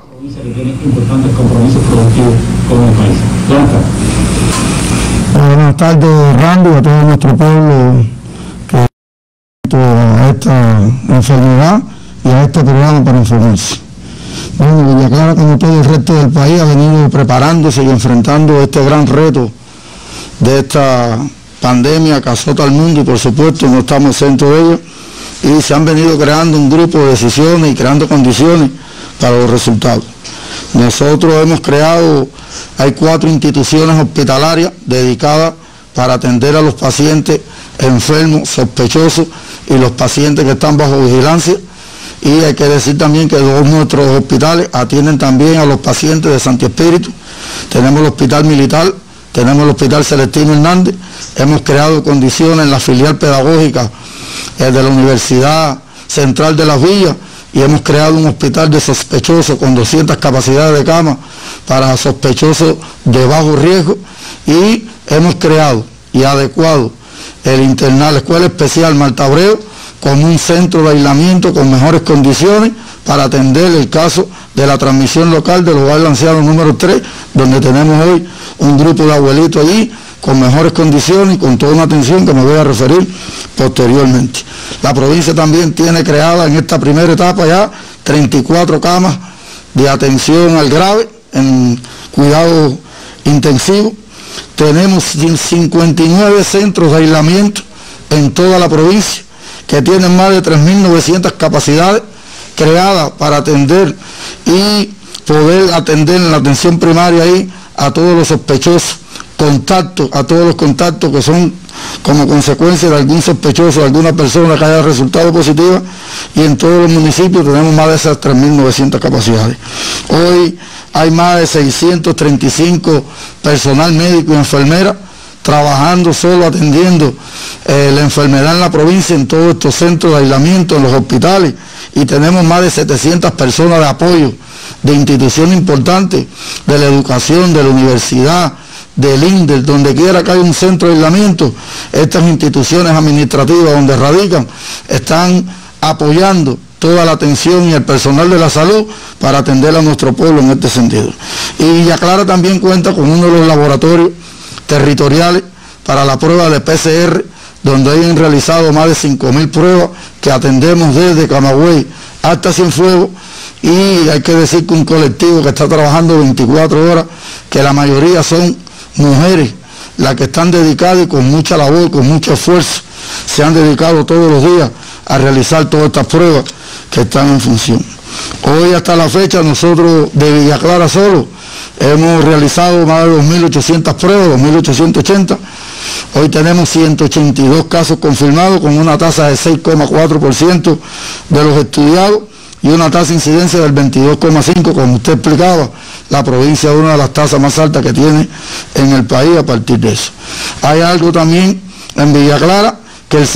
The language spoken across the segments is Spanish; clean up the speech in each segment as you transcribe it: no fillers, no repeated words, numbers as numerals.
provincia que tiene importantes compromisos productivos con el país. Buenas tardes, Randy, a todo nuestro pueblo que a esta enfermedad y a este programa para informarse. Bueno, Villa Clara, como todo el resto del país, ha venido preparándose y enfrentando este gran reto de esta pandemia que azota al mundo y por supuesto no estamos exentos de ella, y se han venido creando un grupo de decisiones y creando condiciones para los resultados. Nosotros hemos creado, hay 4 instituciones hospitalarias dedicadas para atender a los pacientes enfermos, sospechosos y los pacientes que están bajo vigilancia, y hay que decir también que 2 de nuestros hospitales atienden también a los pacientes de Santi Espíritu. Tenemos el Hospital Militar, tenemos el Hospital Celestino Hernández, hemos creado condiciones en la filial pedagógica de la Universidad Central de Las Villas, y hemos creado un hospital de sospechosos con 200 capacidades de cama para sospechosos de bajo riesgo, y hemos creado y adecuado el internado, la Escuela Especial Marta Abreu, como un centro de aislamiento con mejores condiciones para atender el caso de la transmisión local del hogar anciano número 3, donde tenemos hoy un grupo de abuelitos allí con mejores condiciones y con toda una atención que me voy a referir posteriormente. La provincia también tiene creada en esta primera etapa ya 34 camas de atención al grave en cuidado intensivo. Tenemos 59 centros de aislamiento en toda la provincia que tienen más de 3.900 capacidades creadas para atender y poder atender en la atención primaria ahí a todos los sospechosos, a todos los contactos que son como consecuencia de algún sospechoso, de alguna persona que haya resultado positiva, y en todos los municipios tenemos más de esas 3.900 capacidades. Hoy hay más de 635 personal médico y enfermera trabajando solo atendiendo la enfermedad en la provincia, en todos estos centros de aislamiento, en los hospitales, y tenemos más de 700 personas de apoyo de instituciones importantes, de la educación, de la universidad, del INDEL, donde quiera que haya un centro de aislamiento, estas instituciones administrativas donde radican están apoyando toda la atención y el personal de la salud para atender a nuestro pueblo en este sentido. Y Villa Clara también cuenta con uno de los laboratorios territoriales para la prueba de PCR, donde hayan realizado más de 5.000 pruebas que atendemos desde Camagüey hasta Cienfuegos, y hay que decir que un colectivo que está trabajando 24 horas, que la mayoría son mujeres, las que están dedicadas y con mucha labor, con mucho esfuerzo, se han dedicado todos los días a realizar todas estas pruebas que están en función. Hoy hasta la fecha nosotros de Villa Clara solo hemos realizado más de 2.800 pruebas, 2.880. Hoy tenemos 182 casos confirmados con una tasa de 6,4% de los estudiados y una tasa de incidencia del 22,5%, como usted explicaba. La provincia es una de las tasas más altas que tiene en el país a partir de eso. Hay algo también en Villa Clara, que el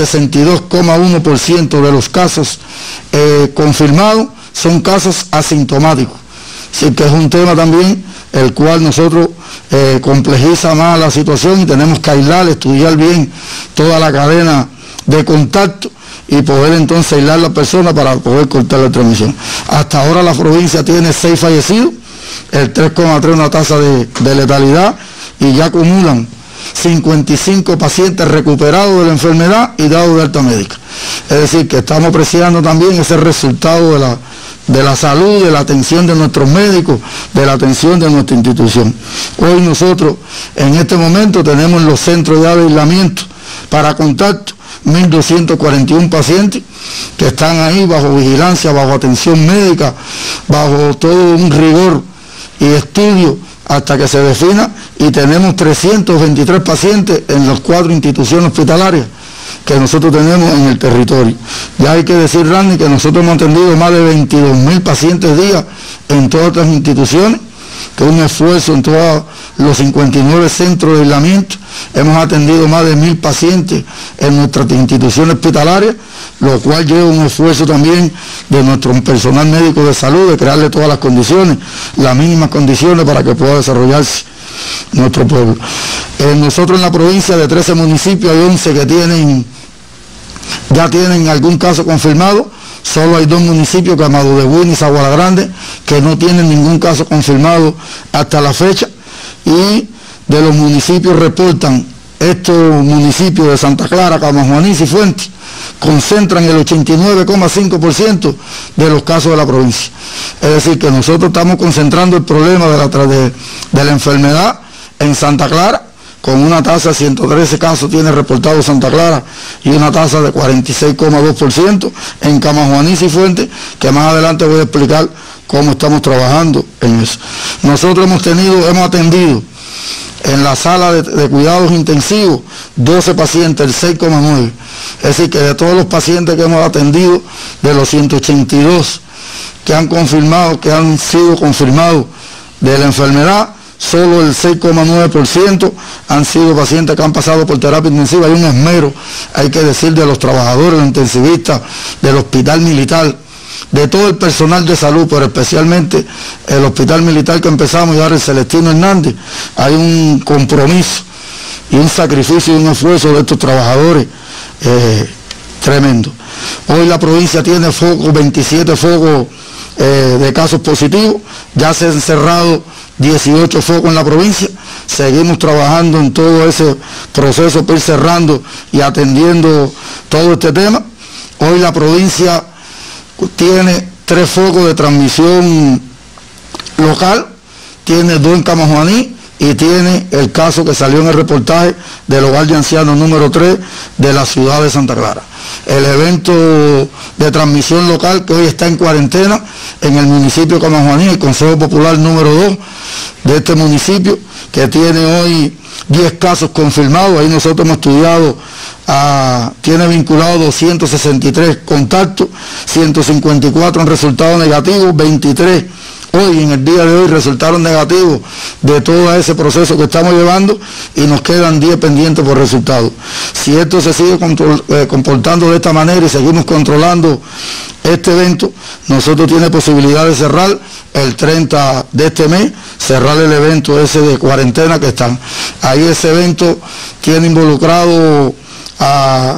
62,1% de los casos confirmados son casos asintomáticos. Así que es un tema también el cual nosotros complejiza más la situación, y tenemos que aislar, estudiar bien toda la cadena de contacto y poder entonces aislar a la persona para poder cortar la transmisión. Hasta ahora la provincia tiene 6 fallecidos, el 3,3 una tasa de letalidad, y ya acumulan 55 pacientes recuperados de la enfermedad y dados de alta médica. Es decir, que estamos apreciando también ese resultado de la salud, de la atención de nuestros médicos, de la atención de nuestra institución. Hoy nosotros en este momento tenemos en los centros de aislamiento para contacto 1.241 pacientes que están ahí bajo vigilancia, bajo atención médica, bajo todo un rigor y estudio hasta que se defina, y tenemos 323 pacientes en las 4 instituciones hospitalarias que nosotros tenemos en el territorio. Ya hay que decir, Randy, que nosotros hemos atendido más de 22.000 pacientes día en todas las instituciones, que es un esfuerzo en todos los 59 centros de aislamiento. Hemos atendido más de 1.000 pacientes en nuestras instituciones hospitalarias, lo cual lleva un esfuerzo también de nuestro personal médico de salud, de crearle todas las condiciones, las mínimas condiciones para que pueda desarrollarse nuestro pueblo. Nosotros en la provincia de 13 municipios hay 11 que ya tienen algún caso confirmado, Solo hay 2 municipios, que Amador de Buin y Saguara Grande, que no tienen ningún caso confirmado hasta la fecha, y de los municipios reportan, estos municipios de Santa Clara, Camajuaní y Cifuentes, concentran el 89,5% de los casos de la provincia. Es decir, que nosotros estamos concentrando el problema de la enfermedad en Santa Clara, con una tasa de 113 casos tiene reportado Santa Clara y una tasa de 46,2% en Camajuaní y Cifuentes, que más adelante voy a explicar cómo estamos trabajando en eso. Nosotros hemos atendido en la sala de cuidados intensivos 12 pacientes, el 6,9%. Es decir, que de todos los pacientes que hemos atendido, de los 182 que han sido confirmados de la enfermedad, solo el 6,9% han sido pacientes que han pasado por terapia intensiva. Hay un esmero, hay que decir, de los trabajadores, los intensivistas del Hospital Militar, de todo el personal de salud, pero especialmente el Hospital Militar que empezamos y ahora el Celestino Hernández. Hay un compromiso y un sacrificio y un esfuerzo de estos trabajadores tremendo. Hoy la provincia tiene 27 focos de casos positivos, ya se han cerrado 18 focos en la provincia. Seguimos trabajando en todo ese proceso para ir cerrando y atendiendo todo este tema. Hoy la provincia tiene 3 focos de transmisión local, tiene 2 en Camajuaní y tiene el caso que salió en el reportaje del hogar de ancianos número 3 de la ciudad de Santa Clara. El evento de transmisión local que hoy está en cuarentena en el municipio de Camajuaní, el Consejo Popular número 2 de este municipio, que tiene hoy 10 casos confirmados. Ahí nosotros hemos estudiado, tiene vinculado 263 contactos, 154 han resultado negativos, 23 hoy, en el día de hoy, resultaron negativos de todo ese proceso que estamos llevando, y nos quedan 10 pendientes por resultados. Si esto se sigue comportando de esta manera y seguimos controlando este evento, nosotros tiene posibilidad de cerrar el 30 de este mes, cerrar el evento ese de cuarentena que están. Ahí ese evento tiene involucrado a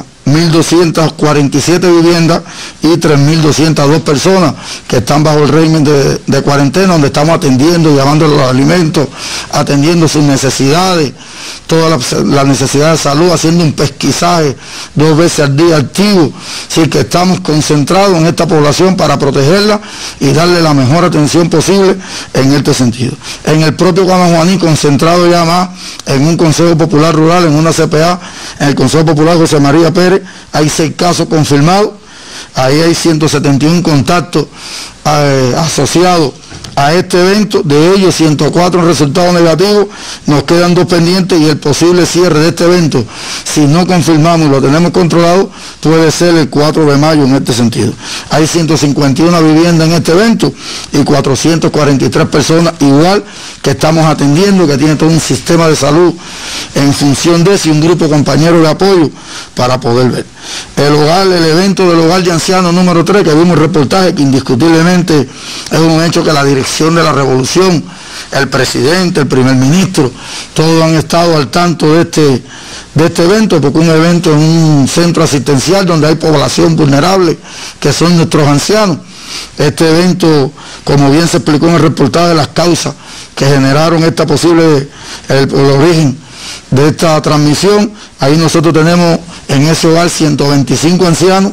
1.247 viviendas y 3.202 personas que están bajo el régimen de cuarentena, donde estamos atendiendo, llevándoles los alimentos, atendiendo sus necesidades, todas las necesidades de salud, haciendo un pesquisaje 2 veces al día activo. Así que estamos concentrados en esta población para protegerla y darle la mejor atención posible en este sentido. En el propio Camajuaní, concentrado ya más en un Consejo Popular Rural, en una CPA, en el Consejo Popular José María Pérez, hay 6 casos confirmados. Ahí hay 171 contactos asociados a este evento, de ellos 104 resultados negativos, nos quedan 2 pendientes, y el posible cierre de este evento, si no confirmamos y lo tenemos controlado, puede ser el 4 de mayo en este sentido. Hay 151 viviendas en este evento y 443 personas igual que estamos atendiendo, que tiene todo un sistema de salud en función de eso y un grupo de compañeros de apoyo para poder ver. El evento del hogar de ancianos número 3, que vimos el reportaje, que indiscutiblemente es un hecho que la dirección de la revolución, el presidente, el primer ministro, todos han estado al tanto de este evento, porque es un evento en un centro asistencial donde hay población vulnerable, que son nuestros ancianos. Este evento, como bien se explicó en el reportaje, de las causas que generaron esta posible, el origen de esta transmisión, ahí nosotros tenemos en ese hogar 125 ancianos,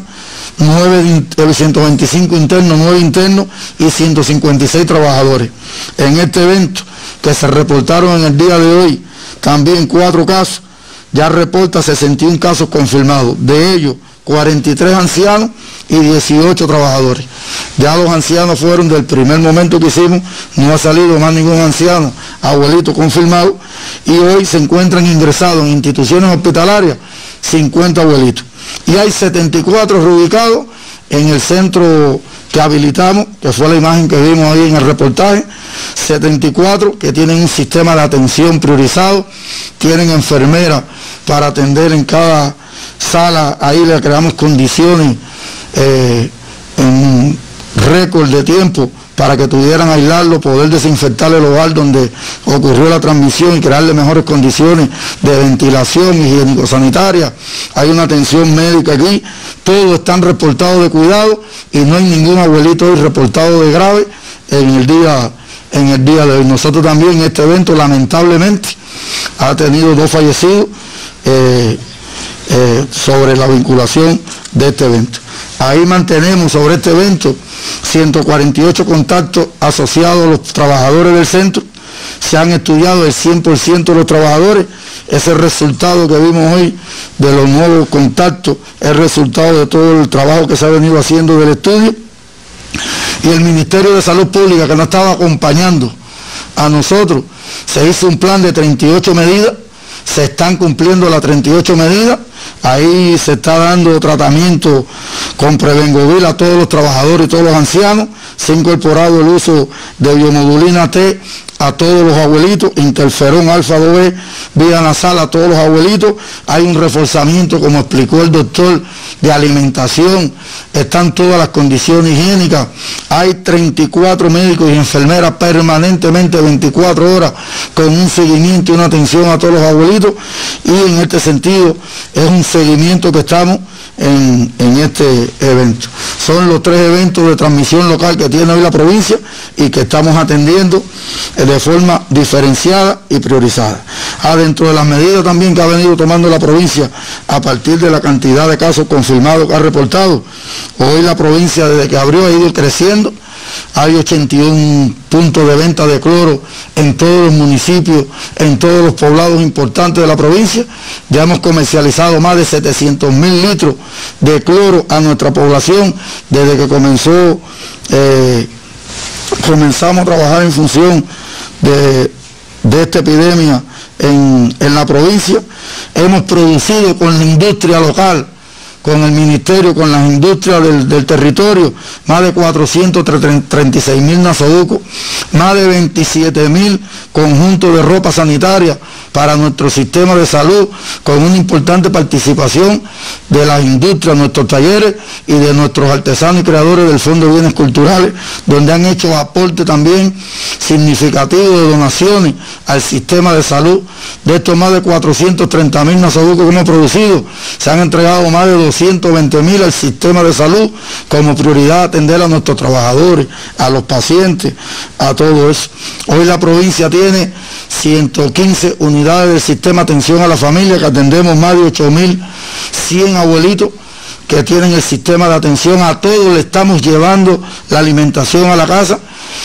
125 internos, 9 internos y 156 trabajadores. En este evento que se reportaron en el día de hoy, también 4 casos, ya reporta 61 casos confirmados, de ellos 43 ancianos y 18 trabajadores. Ya los ancianos fueron del primer momento que hicimos, no ha salido más ningún anciano, abuelito confirmado, y hoy se encuentran ingresados en instituciones hospitalarias 50 abuelitos. Y hay 74 reubicados en el centro que habilitamos, que fue la imagen que vimos ahí en el reportaje, 74 que tienen un sistema de atención priorizado, tienen enfermeras para atender en cada sala. Ahí le creamos condiciones en récord de tiempo para que pudieran aislarlo, poder desinfectar el hogar donde ocurrió la transmisión y crearle mejores condiciones de ventilación higiénico-sanitaria. Hay una atención médica aquí, todos están reportados de cuidado y no hay ningún abuelito hoy reportado de grave en el día de hoy. Nosotros también en este evento lamentablemente ha tenido 2 fallecidos sobre la vinculación de este evento. Ahí mantenemos sobre este evento 148 contactos asociados a los trabajadores del centro. Se han estudiado el 100% de los trabajadores. Ese resultado que vimos hoy de los nuevos contactos es resultado de todo el trabajo que se ha venido haciendo del estudio. Y el Ministerio de Salud Pública, que nos estaba acompañando a nosotros, se hizo un plan de 38 medidas. Se están cumpliendo las 38 medidas. Ahí se está dando tratamiento con Prevengovil a todos los trabajadores y todos los ancianos. Se ha incorporado el uso de biomodulina T a todos los abuelitos, interferón alfa 2B, vía nasal a todos los abuelitos. Hay un reforzamiento, como explicó el doctor, de alimentación. Están todas las condiciones higiénicas. Hay 34 médicos y enfermeras permanentemente 24 horas con un seguimiento y una atención a todos los abuelitos. Y en este sentido es un seguimiento que estamos en este evento. Son los 3 eventos de transmisión local que tiene hoy la provincia y que estamos atendiendo de forma diferenciada y priorizada. Dentro de las medidas también que ha venido tomando la provincia a partir de la cantidad de casos confirmados que ha reportado, hoy la provincia desde que abrió ha ido creciendo. Hay 81 puntos de venta de cloro en todos los municipios, en todos los poblados importantes de la provincia. Ya hemos comercializado más de 700.000 litros de cloro a nuestra población desde que comenzamos a trabajar en función de esta epidemia en la provincia. Hemos producido con la industria local, con el ministerio, con las industrias del territorio, más de 436.000 nasoducos, más de 27.000 conjuntos de ropa sanitaria para nuestro sistema de salud, con una importante participación de las industrias, nuestros talleres y de nuestros artesanos y creadores del Fondo de Bienes Culturales, donde han hecho aporte también significativo de donaciones al sistema de salud. De estos más de 430.000 nasoducos que hemos producido, se han entregado más de 220.000 al sistema de salud, como prioridad atender a nuestros trabajadores, a los pacientes, a todo eso. Hoy la provincia tiene 115 unidades del sistema de atención a la familia, que atendemos más de 8.100 abuelitos que tienen el sistema de atención. A todos le estamos llevando la alimentación a la casa.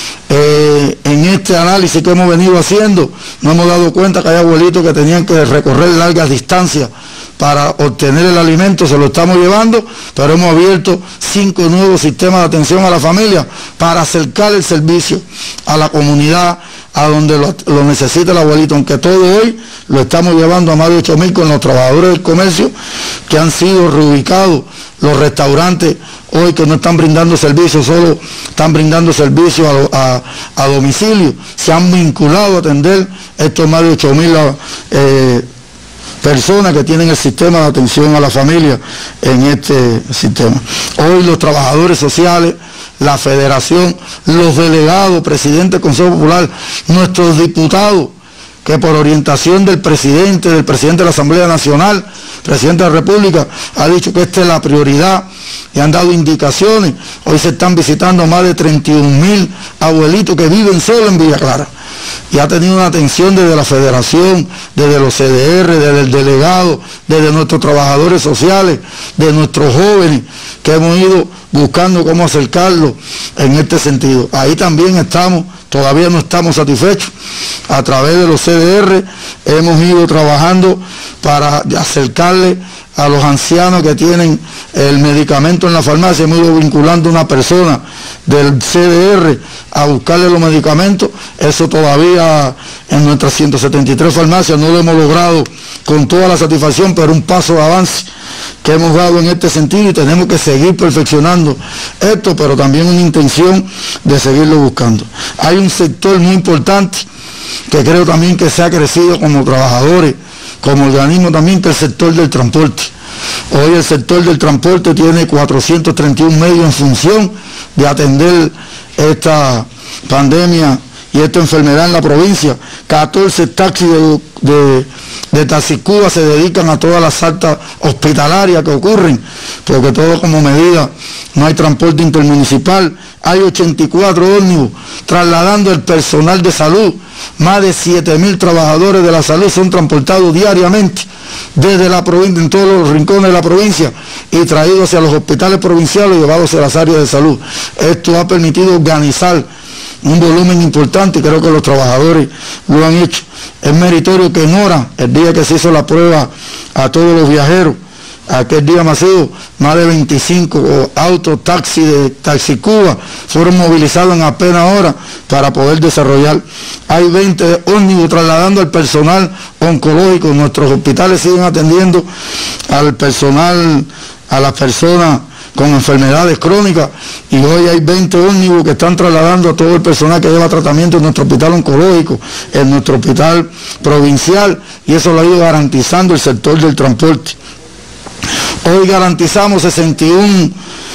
En este análisis que hemos venido haciendo, nos hemos dado cuenta que hay abuelitos que tenían que recorrer largas distancias para obtener el alimento. Se lo estamos llevando, pero hemos abierto 5 nuevos sistemas de atención a la familia para acercar el servicio a la comunidad, a donde lo necesita el abuelito, aunque todo hoy lo estamos llevando a más de 8.000 con los trabajadores del comercio que han sido reubicados. Los restaurantes hoy que no están brindando servicio, solo están brindando servicio a domicilio, se han vinculado a atender estos más de 8.000 personas que tienen el sistema de atención a la familia en este sistema. Hoy los trabajadores sociales, la federación, los delegados, presidente del Consejo Popular, nuestros diputados, que por orientación del presidente de la Asamblea Nacional, presidente de la República, ha dicho que esta es la prioridad y han dado indicaciones. Hoy se están visitando más de 31.000 abuelitos que viven solo en Villa Clara. Y ha tenido una atención desde la federación, desde los CDR, desde el delegado, desde nuestros trabajadores sociales, de nuestros jóvenes, que hemos ido buscando cómo acercarlos en este sentido. Ahí también estamos, todavía no estamos satisfechos. A través de los CDR hemos ido trabajando para acercarle a los ancianos que tienen el medicamento en la farmacia. Hemos ido vinculando a una persona del CDR a buscarle los medicamentos. Eso todavía en nuestras 173 farmacias no lo hemos logrado con toda la satisfacción, pero un paso de avance que hemos dado en este sentido, y tenemos que seguir perfeccionando esto, pero también una intención de seguirlo buscando. Hay un sector muy importante que creo también que se ha crecido como trabajadores, como organismo también, que es el sector del transporte. Hoy el sector del transporte tiene 431 medios en función de atender esta pandemia y esta enfermedad en la provincia. 14 taxis de Taxicuba se dedican a todas las altas hospitalarias que ocurren, porque todo como medida, no hay transporte intermunicipal. Hay 84 ómnibus trasladando el personal de salud. Más de 7.000 trabajadores de la salud son transportados diariamente desde la provincia, en todos los rincones de la provincia, y traídos hacia los hospitales provinciales y llevados a las áreas de salud. Esto ha permitido organizar un volumen importante, y creo que los trabajadores lo han hecho. Es meritorio que en hora, el día que se hizo la prueba a todos los viajeros, aquel día masivo, más de 25 autos, taxis de Taxicuba fueron movilizados en apenas horas para poder desarrollar. Hay 20 ómnibus trasladando al personal oncológico. Nuestros hospitales siguen atendiendo al personal, a las personas con enfermedades crónicas, y hoy hay 20 ómnibus que están trasladando a todo el personal que lleva tratamiento en nuestro hospital oncológico, en nuestro hospital provincial, y eso lo ha ido garantizando el sector del transporte. Hoy garantizamos 61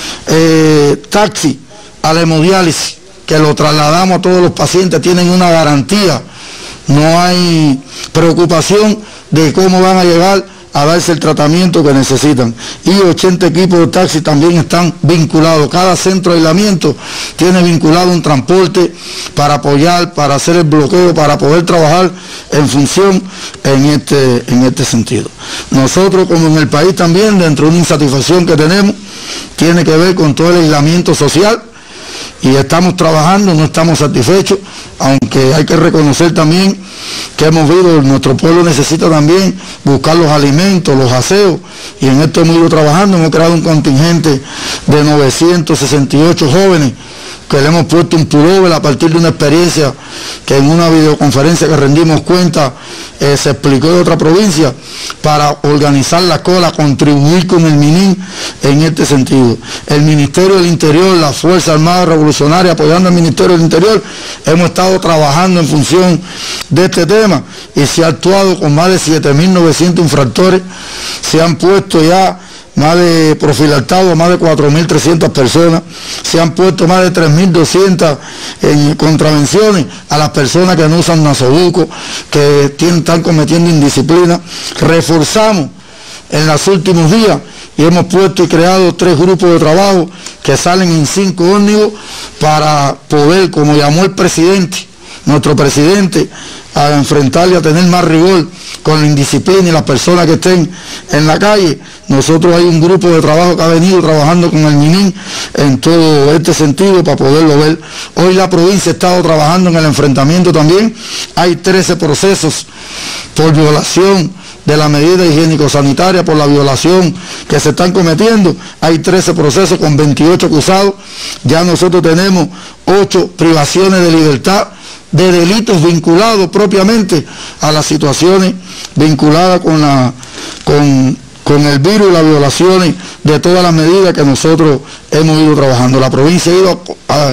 taxis a la hemodiálisis, que lo trasladamos a todos los pacientes, tienen una garantía, no hay preocupación de cómo van a llegar a darse el tratamiento que necesitan. Y 80 equipos de taxi también están vinculados. Cada centro de aislamiento tiene vinculado un transporte para apoyar, para hacer el bloqueo, para poder trabajar en función en este sentido. Nosotros, como en el país también, dentro de una insatisfacción que tenemos, tiene que ver con todo el aislamiento social, y estamos trabajando, no estamos satisfechos, aunque hay que reconocer también que hemos visto, nuestro pueblo necesita también buscar los alimentos, los aseos, y en esto hemos ido trabajando. Hemos creado un contingente de 968 jóvenes que le hemos puesto un pullover a partir de una experiencia que en una videoconferencia que rendimos cuenta se explicó de otra provincia, para organizar la cola, contribuir con el MININ en este sentido. El Ministerio del Interior, la Fuerza Armada Revolucionaria, apoyando al Ministerio del Interior, hemos estado trabajando en función de este tema, y se ha actuado con más de 7.900 infractores. Se han puesto ya más de profilaxados, más de 4.300 personas, se han puesto más de 3.200 en contravenciones a las personas que no usan nasobuco, que están cometiendo indisciplina. Reforzamos en los últimos días y hemos puesto y creado 3 grupos de trabajo que salen en 5 ómnibus para poder, como llamó el presidente, nuestro presidente, a enfrentar y a tener más rigor con la indisciplina y las personas que estén en la calle. Nosotros hay un grupo de trabajo que ha venido trabajando con el MININ en todo este sentido para poderlo ver. Hoy la provincia ha estado trabajando en el enfrentamiento también. Hay 13 procesos por violación de la medida higiénico-sanitaria, por la violación que se están cometiendo. Hay 13 procesos con 28 acusados. Ya nosotros tenemos 8 privaciones de libertad de delitos vinculados propiamente a las situaciones vinculadas con el virus y las violaciones de todas las medidas que nosotros hemos ido trabajando. La provincia ha ido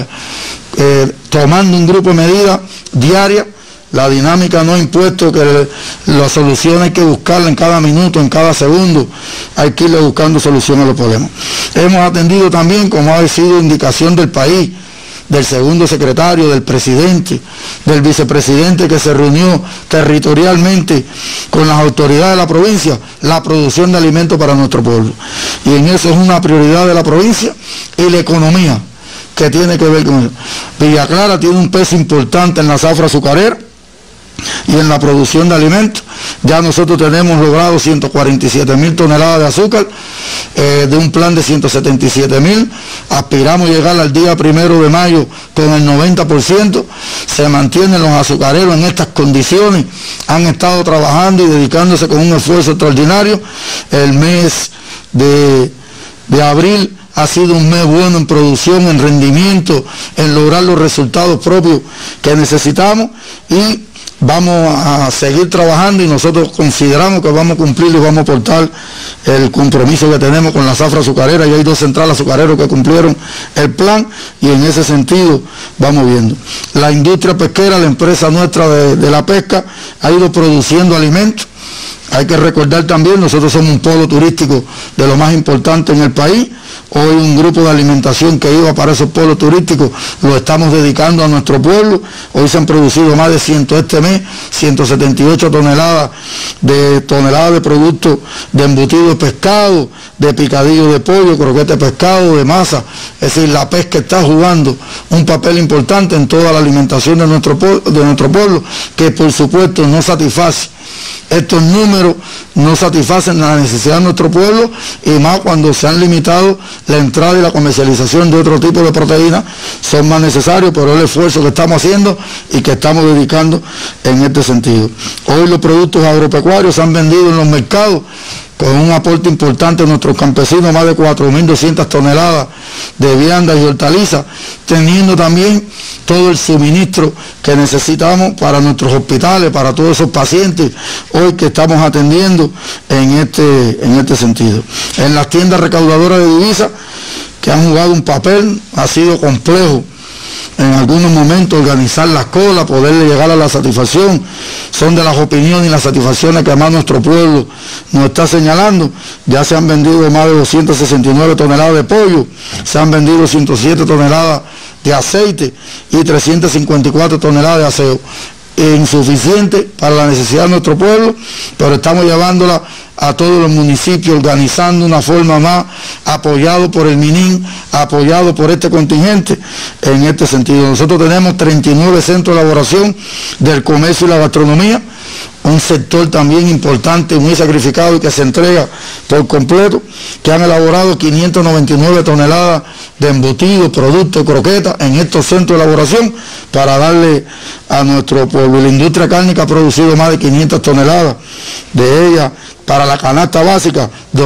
tomando un grupo de medidas diarias. La dinámica no ha impuesto que la solución hay que buscarla en cada minuto, en cada segundo, hay que irle buscando solución a los problemas. Hemos atendido también, como ha sido indicación del país, del segundo secretario, del presidente, del vicepresidente, que se reunió territorialmente con las autoridades de la provincia, la producción de alimentos para nuestro pueblo. Y en eso es una prioridad de la provincia, y la economía que tiene que ver con eso. Villa Clara tiene un peso importante en la zafra azucarera y en la producción de alimentos. Ya nosotros tenemos logrado 147.000 toneladas de azúcar, de un plan de 177.000, aspiramos a llegar al día 1 de mayo con el 90%, se mantienen los azucareros en estas condiciones, han estado trabajando y dedicándose con un esfuerzo extraordinario. El mes de abril ha sido un mes bueno en producción, en rendimiento, en lograr los resultados propios que necesitamos, y vamos a seguir trabajando, y nosotros consideramos que vamos a cumplir y vamos a aportar el compromiso que tenemos con la zafra azucarera. Y hay 2 centrales azucareros que cumplieron el plan, y en ese sentido vamos viendo. La industria pesquera, la empresa nuestra de la pesca, ha ido produciendo alimentos. Hay que recordar también, nosotros somos un polo turístico de lo más importante en el país, Hoy un grupo de alimentación que iba para esos pueblos turísticos lo estamos dedicando a nuestro pueblo. Hoy se han producido más de 178 toneladas de productos de embutido de pescado, de picadillo de pollo, croquete de pescado, de masa. Es decir, la pesca está jugando un papel importante en toda la alimentación de nuestro pueblo, que por supuesto no satisface. Estos números no satisfacen la necesidad de nuestro pueblo, y más cuando se han limitado la entrada y la comercialización de otro tipo de proteínas, son más necesarios, pero el esfuerzo que estamos haciendo y que estamos dedicando en este sentido. Hoy los productos agropecuarios se han vendido en los mercados con un aporte importante a nuestros campesinos, más de 4.200 toneladas de viandas y hortalizas, teniendo también todo el suministro que necesitamos para nuestros hospitales, para todos esos pacientes hoy que estamos atendiendo en este sentido. En las tiendas recaudadoras de divisas, que han jugado un papel, ha sido complejo en algunos momentos organizar las colas, poderle llegar a la satisfacción. Son de las opiniones y las satisfacciones que además nuestro pueblo nos está señalando. Ya se han vendido más de 269 toneladas de pollo, se han vendido 107 toneladas de aceite y 354 toneladas de aseo. Insuficiente para la necesidad de nuestro pueblo, pero estamos llevándola a todos los municipios, organizando una forma más, apoyado por el MININ, apoyado por este contingente en este sentido. Nosotros tenemos 39 centros de elaboración del comercio y la gastronomía, un sector también importante, muy sacrificado y que se entrega por completo, que han elaborado 599 toneladas de embutidos, productos, croquetas en estos centros de elaboración para darle a nuestro pueblo. La industria cárnica ha producido más de 500 toneladas de ellas para la canasta básica,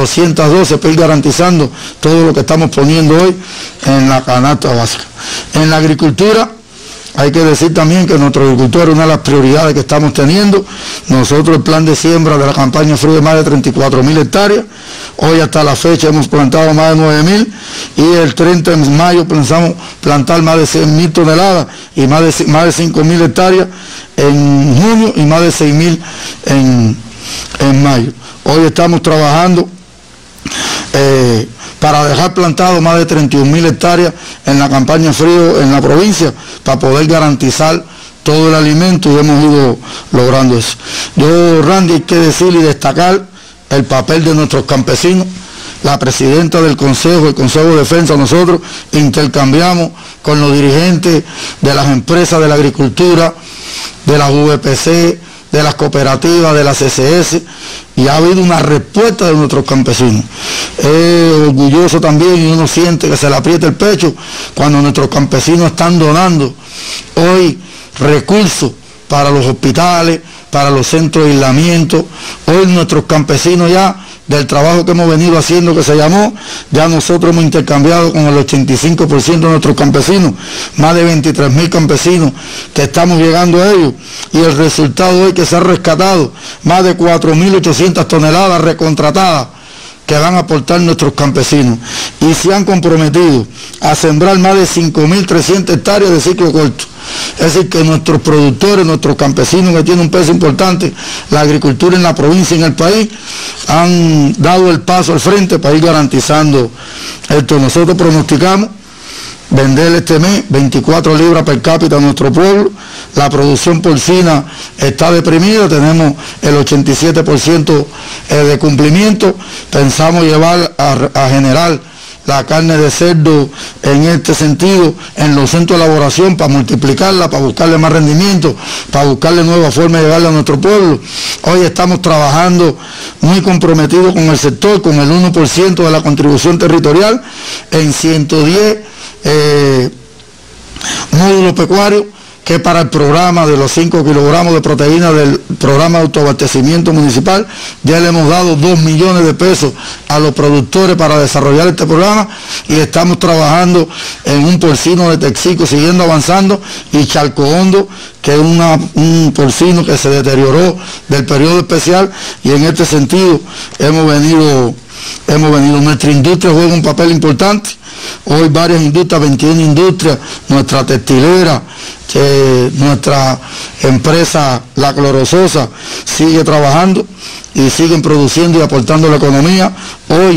212, para ir garantizando todo lo que estamos poniendo hoy en la canasta básica. En la agricultura, hay que decir también que nuestro agricultor es una de las prioridades que estamos teniendo. Nosotros el plan de siembra de la campaña frío de más de 34.000 hectáreas. Hoy hasta la fecha hemos plantado más de 9.000 y el 30 de mayo pensamos plantar más de 100.000 toneladas y más de 5.000 hectáreas en junio y más de 6.000 en mayo. Hoy estamos trabajando para dejar plantado más de 31.000 hectáreas en la campaña frío en la provincia, para poder garantizar todo el alimento, y hemos ido logrando eso. Yo, Randy, hay que decir y destacar el papel de nuestros campesinos. La presidenta del Consejo, el Consejo de Defensa, nosotros intercambiamos con los dirigentes de las empresas de la agricultura, de las VPC, de las cooperativas, de las CCS, y ha habido una respuesta de nuestros campesinos. Es orgulloso también, y uno siente que se le aprieta el pecho cuando nuestros campesinos están donando hoy recursos para los hospitales, para los centros de aislamiento. Hoy nuestros campesinos, ya del trabajo que hemos venido haciendo, que se llamó, ya nosotros hemos intercambiado con el 85% de nuestros campesinos, más de 23.000 campesinos que estamos llegando a ellos, y el resultado hoy que se ha rescatado más de 4.800 toneladas recontratadas que van a aportar nuestros campesinos, y se han comprometido a sembrar más de 5.300 hectáreas de ciclo corto. Es decir, que nuestros productores, nuestros campesinos, que tienen un peso importante, la agricultura en la provincia y en el país, han dado el paso al frente para ir garantizando esto. Nosotros pronosticamos vender este mes 24 libras per cápita a nuestro pueblo. La producción porcina está deprimida, tenemos el 87% de cumplimiento. Pensamos llevar a generar la carne de cerdo en este sentido en los centros de elaboración para multiplicarla, para buscarle más rendimiento, para buscarle nuevas formas de llegarle a nuestro pueblo. Hoy estamos trabajando muy comprometidos con el sector, con el 1% de la contribución territorial en 110 módulos pecuarios, que para el programa de los 5 kilogramos de proteína del programa de autoabastecimiento municipal, ya le hemos dado 2 millones de pesos a los productores para desarrollar este programa, y estamos trabajando en un porcino de Texico, siguiendo avanzando, y Charco Hondo, que es un porcino que se deterioró del periodo especial, y en este sentido hemos venido, nuestra industria juega un papel importante. Hoy varias industrias, 21 industrias, nuestra textilera, nuestra empresa La Clorososa sigue trabajando y siguen produciendo y aportando a la economía. Hoy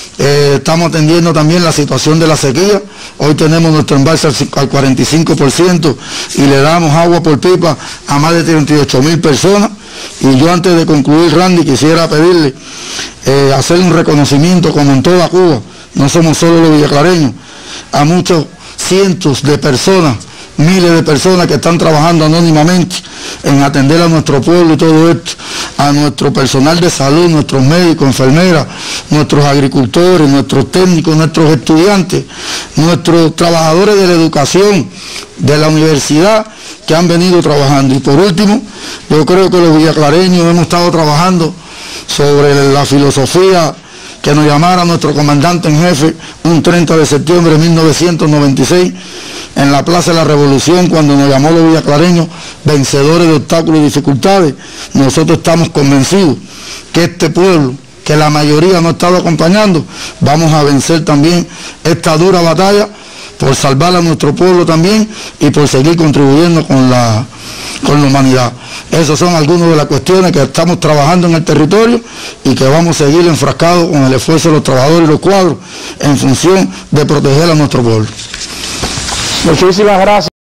Estamos atendiendo también la situación de la sequía. Hoy tenemos nuestro embalse al 45% y le damos agua por pipa a más de 38.000 personas. Y yo, antes de concluir, Randy, quisiera pedirle hacer un reconocimiento, como en toda Cuba, no somos solo los villaclareños, a muchos cientos de personas, miles de personas que están trabajando anónimamente en atender a nuestro pueblo y todo esto, a nuestro personal de salud, nuestros médicos, enfermeras, nuestros agricultores, nuestros técnicos, nuestros estudiantes, nuestros trabajadores de la educación, de la universidad, que han venido trabajando. Y por último, yo creo que los villaclareños hemos estado trabajando sobre la filosofía que nos llamara nuestro comandante en jefe un 30 de septiembre de 1996 en la Plaza de la Revolución, cuando nos llamó los villaclareños vencedores de obstáculos y dificultades. Nosotros estamos convencidos que este pueblo, que la mayoría nos ha estado acompañando, vamos a vencer también esta dura batalla por salvar a nuestro pueblo también y por seguir contribuyendo con la humanidad. Esas son algunas de las cuestiones que estamos trabajando en el territorio y que vamos a seguir enfrascados con el esfuerzo de los trabajadores y los cuadros en función de proteger a nuestro pueblo. Muchísimas gracias.